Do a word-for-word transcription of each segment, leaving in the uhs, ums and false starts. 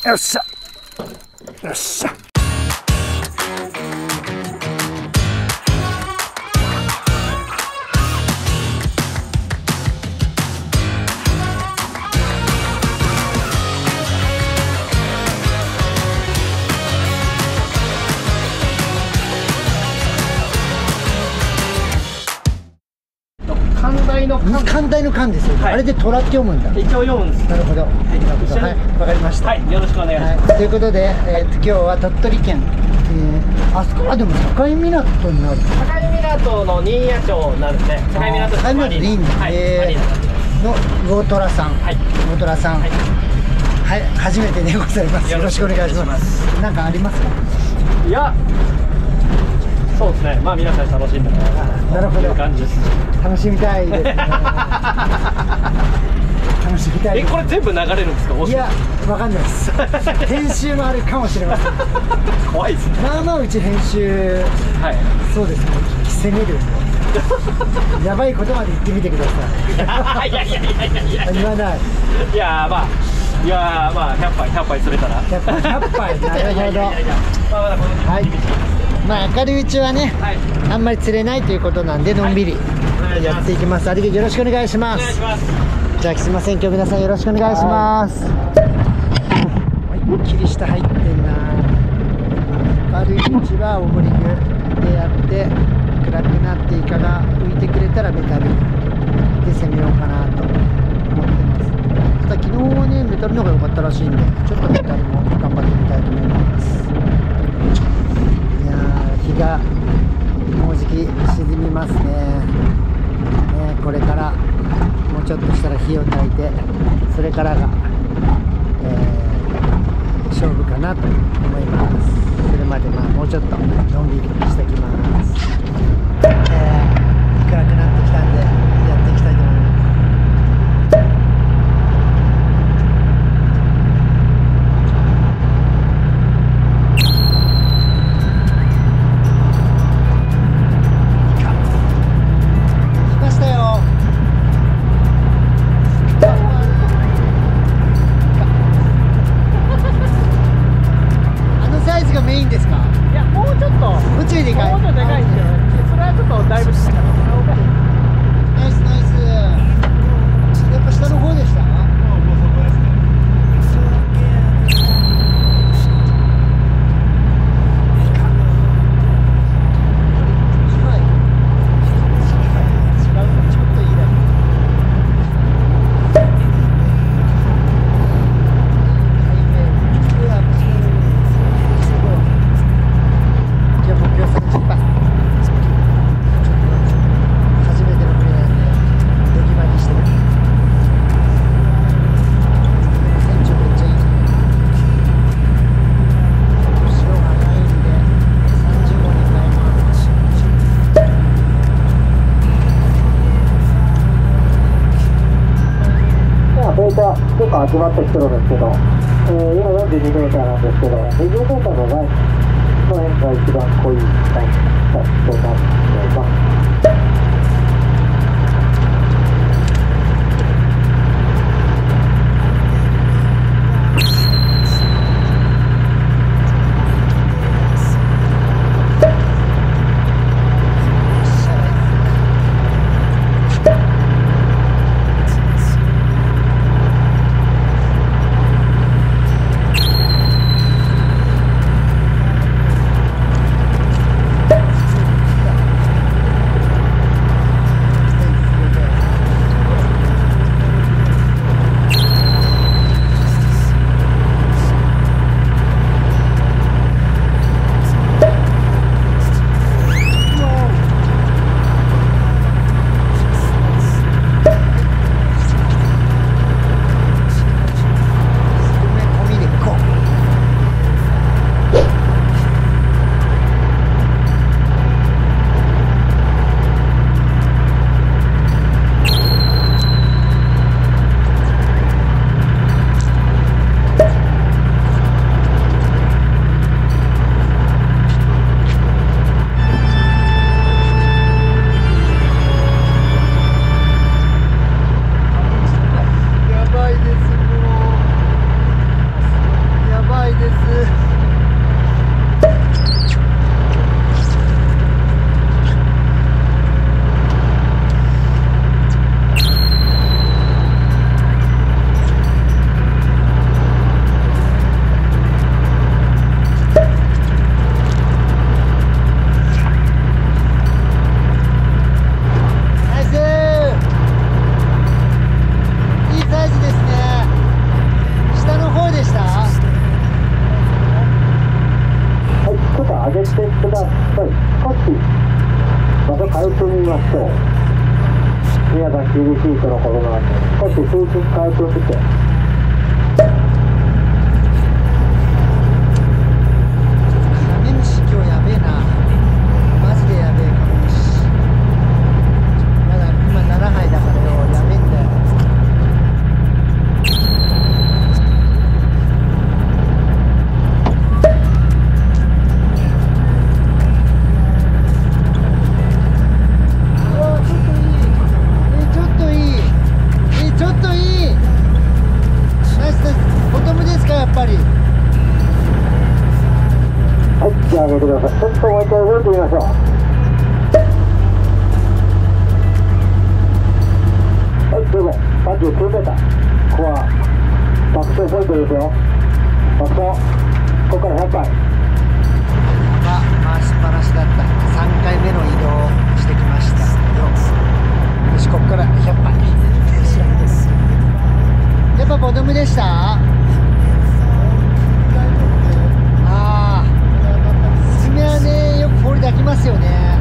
よっしゃよっしゃ。 寛大の寛、 寛大の寛ですよ、はい、あれで虎って読むんだ。 一応読むんです。 なるほど、はい、わかりました。 はい、よろしくお願いします。 はい、ということで、えー、と今日は鳥取県、えー、あそこ、あ、でも境港になる。境港の新谷町になるんで、境港市マリーナ、はい、えー、の魚虎さん、はい、魚虎さん、はい、はい、初めてでございます。よろしくお願いします。なんかありますか？ いや、そうですね、まあ皆さん楽しんでもらえるという感じです。 楽しみたいですね。楽しみたい。 え、これ全部流れるんですか？ いや、わかんないです。編集もあるかもしれません。 怖いですね。 まあまあうち編集、はい、そうですね、攻める。やばいことまで言ってみてください。いやいやいやいやいや。言わない。 いや、まあ。いやー、まあひゃっぱいひゃっぱい釣れたらひゃっぱいひゃっぱい。なるほど。はい、まあ明るいうちはね、はい、あんまり釣れないということなんでのんびりやっていきます。ありがとう、よろしくお願いします。じゃあすいません、今日皆さんよろしくお願いします。思いっきり下入ってんな。明るいうちはオモリグでやって、暗くなってイカが浮いてくれたらメタルで攻めようかなと思ってます。ただ昨日はね、メタルの方が良かったらしいんで、ちょっとメタルも頑張ってみたいと思います。いやー、日がもうじき沈みますね。ね、これからもうちょっとしたら火を焚いて、それからが、えー、勝負かなと思います。それまでまあもうちょっとのんびりしてきます。えー、暗くなってきたんでやっていきたいと思います。結構集まってきてるんですけど、えー、今よんじゅうにメーターなんですけど、にじゅうメーターのラインの辺が一番濃いラインだと思います。 シートのことなんで、少し数値変えてみて。 カメムシ今日やべえな。マジでやべえカメムシ。まだ今ななはいだからよ、やべえんだよ。うわちょっといい。えちょっといい。えちょっといい。ナイスです。ボトムですかやっぱり。 はい、じゃあ上げてください。ちょっともう一回動いてみましょう。はい、どうぞ。さんじゅうきゅうメーター。ここは爆走ポイントですよ。爆走。ここからひゃっぱい。 ま回しっぱなしだった。さんかいめの移動をしてきましたよ。よしここからひゃっぱい。やっぱボトムでした。ああスズメはねよくポールで開きますよね。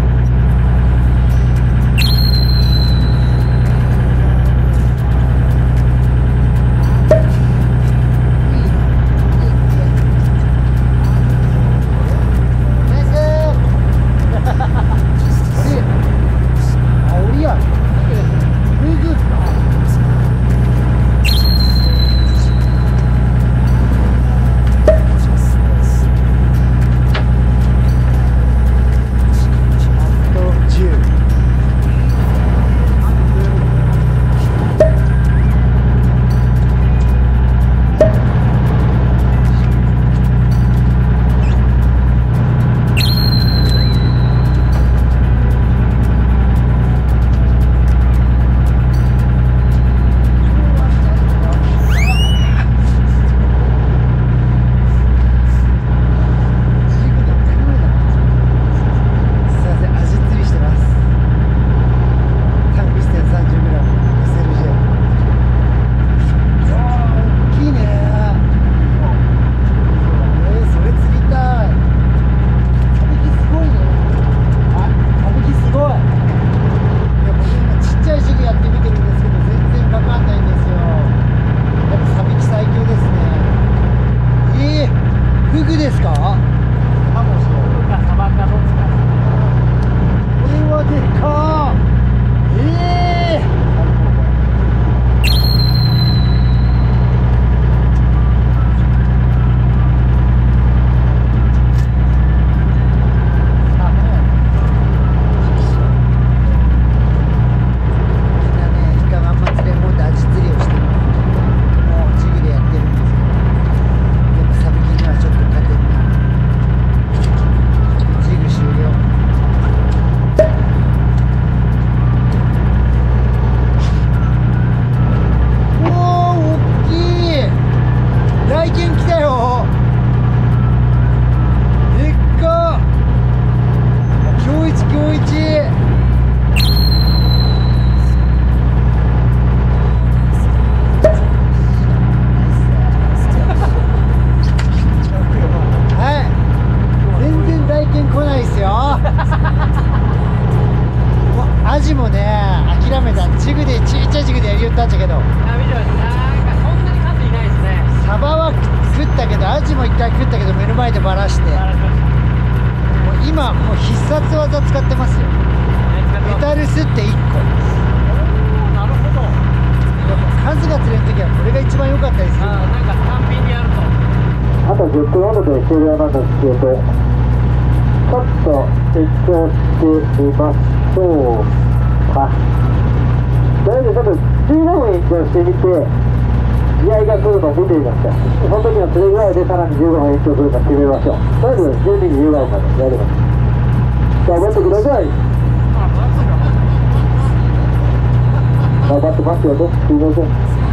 アジもね諦めた。ジグでちっちゃいジグでやりよったんだけど、 あ、見てました。なんかそんなに数いないですね。 サバは食ったけど、アジも一回食ったけど目の前でバラして、もう今もう必殺技使ってますよ。メタルスっていっこ。 なるほど。 やっぱ数が釣れるときはこれが一番良かったですよ。 あ、なんか単品にやると。 あとじゅっぷんほどで終了なんですけど、ちょっと実況してみましょうか。とりあえずちょっとじゅうごふん延長してみて、試合が来るのを見てみましょう。その時はそれぐらいでさらにじゅうごふん延長するか決めましょう。とりあえずじゅうにじじゅうごふんまでやります。頑張ってください。頑張ってますよね。すいません。